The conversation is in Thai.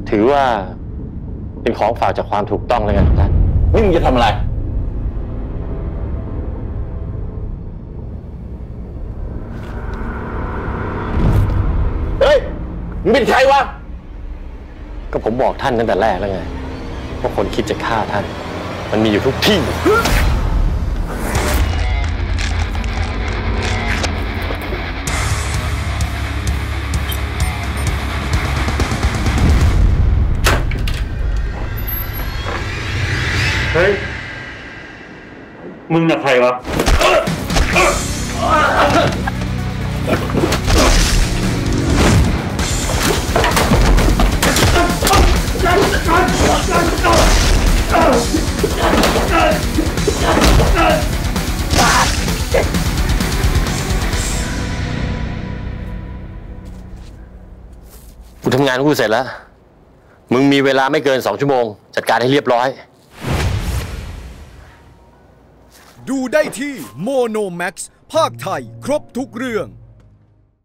ถือว่าเป็นของฝากจากความถูกต้องแล้วกันท่านนี่มึงจะทำอะไรเฮ้ยมึงเป็นใครวะก็ผมบอกท่านตั้งแต่แรกแล้วไงว่าคนคิดจะฆ่าท่านมันมีอยู่ทุกที่เฮ้ยมึงน่ะใครวะกูทำงานของกูเสร็จแล้วมึงมีเวลาไม่เกิน2 ชั่วโมงจัดการให้เรียบร้อยดูได้ที่โมโนแม็กซ์ภาคไทยครบทุกเรื่อง